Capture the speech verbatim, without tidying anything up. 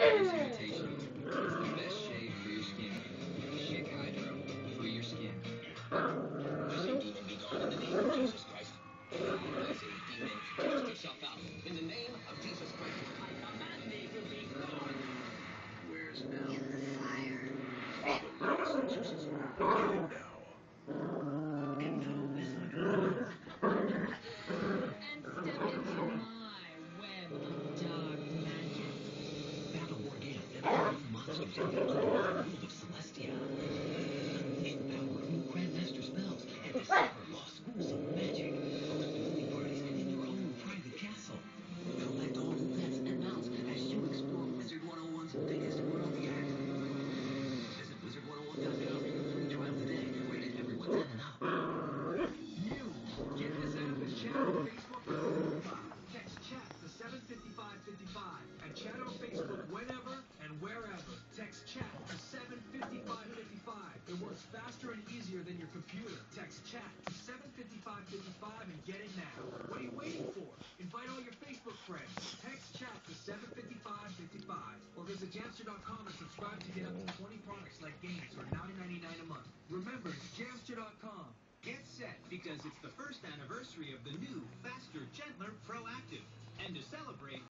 Sanitation. It's the best shave for your skin. Shake Hydro. Free your skin. Just a demon be gone in the name of Jesus Christ. I say, demon, cast yourself out in the name of Jesus Christ. I command thee to be gone. Where's now? In the fire. Now. Info is under. And step into my web of dark magic. Battle Morgana and new monsters in the underworld of Celestia. Unleash the power of new Grandmaster spells and discover lost schools of magic. Host movie parties in your own private castle. Collect all the pets and mounts as you explore Wizard one oh one's biggest world yet. Visit wizard one oh one dot com for your free trial today. Rated everyone ten and up. New. Get this app and chat on Facebook with profile. Text chat to seven fifty-five fifty-five and chat on Facebook whenever and wherever. Text chat to seven fifty-five fifty-five. It works faster and easier than your computer. Text chat to seven fifty-five fifty-five and get it now. What are you waiting for? Invite all your Facebook friends. Text chat to seven fifty-five fifty-five or visit jamster dot com and subscribe to get up to twenty products like games for nine ninety-nine a month. Remember, it's jamster dot com. Get set, because it's the first anniversary of the new, faster, gentler Proactive. And to celebrate,